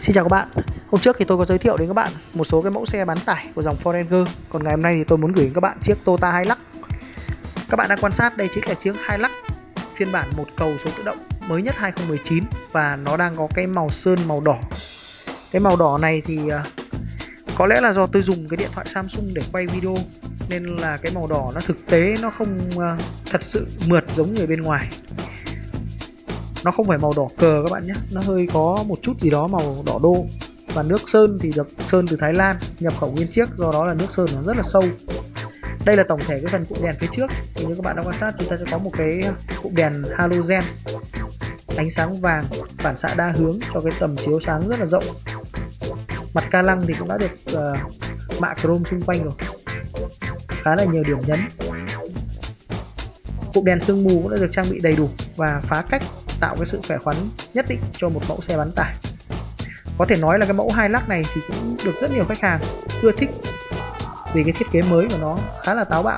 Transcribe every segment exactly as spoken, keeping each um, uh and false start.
Xin chào các bạn. Hôm trước thì tôi có giới thiệu đến các bạn một số cái mẫu xe bán tải của dòng Ford Ranger. Còn ngày hôm nay thì tôi muốn gửi đến các bạn chiếc Toyota Hilux. Các bạn đang quan sát đây chính là chiếc Hilux phiên bản một cầu số tự động mới nhất hai không một chín và nó đang có cái màu sơn màu đỏ. Cái màu đỏ này thì có lẽ là do tôi dùng cái điện thoại Samsung để quay video nên là cái màu đỏ nó thực tế nó không thật sự mượt giống người bên ngoài. Nó không phải màu đỏ cờ các bạn nhé, nó hơi có một chút gì đó màu đỏ đô. Và nước sơn thì được sơn từ Thái Lan, nhập khẩu nguyên chiếc, do đó là nước sơn nó rất là sâu. Đây là tổng thể cái phần cụm đèn phía trước. Thì như các bạn đang quan sát, chúng ta sẽ có một cái cụm đèn halogen ánh sáng vàng phản xạ đa hướng cho cái tầm chiếu sáng rất là rộng. Mặt ca lăng thì cũng đã được uh, mạ chrome xung quanh rồi, khá là nhiều điểm nhấn. Cụm đèn sương mù cũng đã được trang bị đầy đủ và phá cách, tạo cái sự khỏe khoắn nhất định cho một mẫu xe bán tải. Có thể nói là cái mẫu Hilux này thì cũng được rất nhiều khách hàng ưa thích vì cái thiết kế mới của nó khá là táo bạo.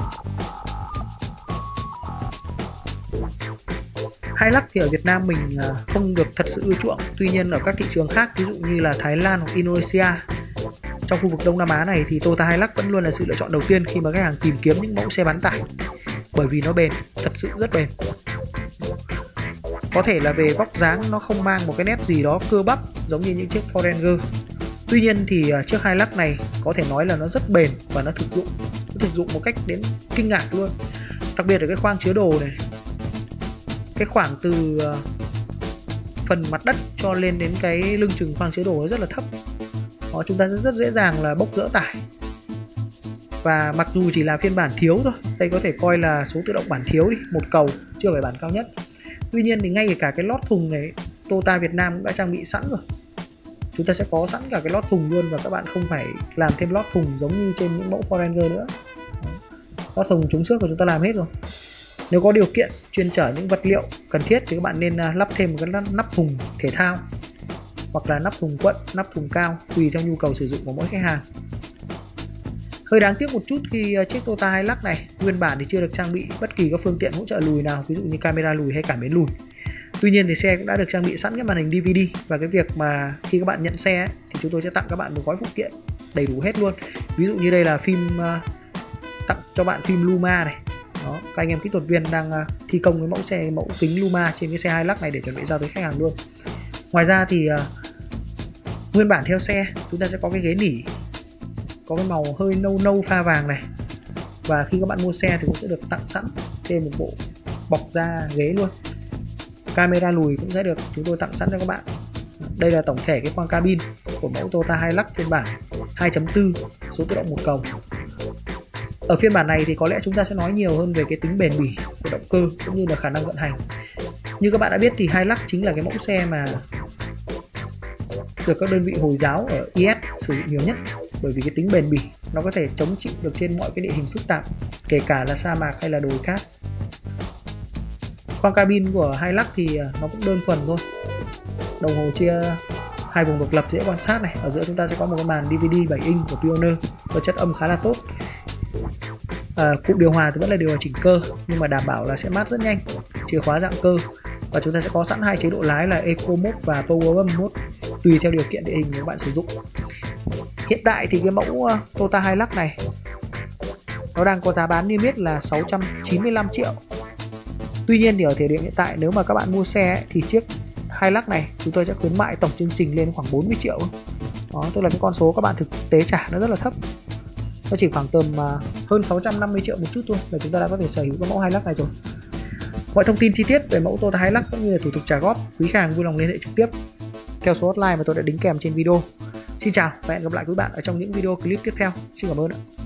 Hilux thì ở Việt Nam mình không được thật sự ưa chuộng, tuy nhiên ở các thị trường khác ví dụ như là Thái Lan hoặc Indonesia, trong khu vực Đông Nam Á này thì Toyota Hilux vẫn luôn là sự lựa chọn đầu tiên khi mà khách hàng tìm kiếm những mẫu xe bán tải, bởi vì nó bền, thật sự rất bền. Có thể là về vóc dáng nó không mang một cái nét gì đó cơ bắp giống như những chiếc Ford Ranger. Tuy nhiên thì chiếc Hilux này có thể nói là nó rất bền và nó thực dụng, nó thực dụng một cách đến kinh ngạc luôn. Đặc biệt là cái khoang chứa đồ này, cái khoảng từ phần mặt đất cho lên đến cái lưng chừng khoang chứa đồ nó rất là thấp. Đó, chúng ta sẽ rất dễ dàng là bốc dỡ tải. Và mặc dù chỉ là phiên bản thiếu thôi, đây có thể coi là số tự động bản thiếu đi, một cầu, chưa phải bản cao nhất. Tuy nhiên thì ngay cả cái lót thùng này Toyota Việt Nam cũng đã trang bị sẵn rồi. Chúng ta sẽ có sẵn cả cái lót thùng luôn và các bạn không phải làm thêm lót thùng giống như trên những mẫu Ford Ranger nữa. Lót thùng trúng xước của chúng ta làm hết rồi. Nếu có điều kiện chuyên chở những vật liệu cần thiết thì các bạn nên lắp thêm một cái nắp thùng thể thao hoặc là nắp thùng quận, nắp thùng cao tùy theo nhu cầu sử dụng của mỗi khách hàng. Hơi đáng tiếc một chút khi chiếc Toyota Hilux này nguyên bản thì chưa được trang bị bất kỳ các phương tiện hỗ trợ lùi nào, ví dụ như camera lùi hay cảm biến lùi. Tuy nhiên thì xe cũng đã được trang bị sẵn cái màn hình đê vê đê, và cái việc mà khi các bạn nhận xe ấy, thì chúng tôi sẽ tặng các bạn một gói phụ kiện đầy đủ hết luôn. Ví dụ như đây là phim uh, tặng cho bạn phim Luma này. Đó, các anh em kỹ thuật viên đang uh, thi công cái mẫu xe mẫu kính Luma trên cái xe Hilux này để chuẩn bị giao tới khách hàng luôn. Ngoài ra thì uh, nguyên bản theo xe chúng ta sẽ có cái ghế nỉ có cái màu hơi nâu nâu pha vàng này, và khi các bạn mua xe thì cũng sẽ được tặng sẵn thêm một bộ bọc da ghế luôn. Camera lùi cũng sẽ được chúng tôi tặng sẵn cho các bạn. Đây là tổng thể cái khoang cabin của mẫu Toyota Hilux phiên bản hai chấm bốn số tự động một cầu. Ở phiên bản này thì có lẽ chúng ta sẽ nói nhiều hơn về cái tính bền bỉ của động cơ cũng như là khả năng vận hành. Như các bạn đã biết thì Hilux chính là cái mẫu xe mà được các đơn vị Hồi giáo ở i ét sử dụng nhiều nhất, bởi vì cái tính bền bỉ nó có thể chống chịu được trên mọi cái địa hình phức tạp, kể cả là sa mạc hay là đồi cát. Khoang cabin của Hilux thì nó cũng đơn thuần thôi, đồng hồ chia hai vùng độc lập dễ quan sát này, ở giữa chúng ta sẽ có một cái màn đê vê đê bảy inch của Pioneer và chất âm khá là tốt. À, cụm điều hòa thì vẫn là điều hòa chỉnh cơ nhưng mà đảm bảo là sẽ mát rất nhanh, chìa khóa dạng cơ, và chúng ta sẽ có sẵn hai chế độ lái là Eco Mode và Power Bump Mode tùy theo điều kiện địa hình của các bạn sử dụng. Hiện tại thì cái mẫu Toyota Hilux này nó đang có giá bán niêm yết là sáu trăm chín mươi lăm triệu. Tuy nhiên thì ở thời điểm hiện tại nếu mà các bạn mua xe ấy, thì chiếc Hilux này chúng tôi sẽ khuyến mại tổng chương trình lên khoảng bốn mươi triệu. Đó, tức là cái con số các bạn thực tế trả nó rất là thấp. Nó chỉ khoảng tầm uh, hơn sáu trăm năm mươi triệu một chút thôi là chúng ta đã có thể sở hữu cái mẫu Hilux này rồi. Mọi thông tin chi tiết về mẫu Toyota Hilux cũng như là thủ tục trả góp, quý khách hàng vui lòng liên hệ trực tiếp theo số hotline mà tôi đã đính kèm trên video. Xin chào và hẹn gặp lại quý bạn ở trong những video clip tiếp theo. Xin cảm ơn ạ.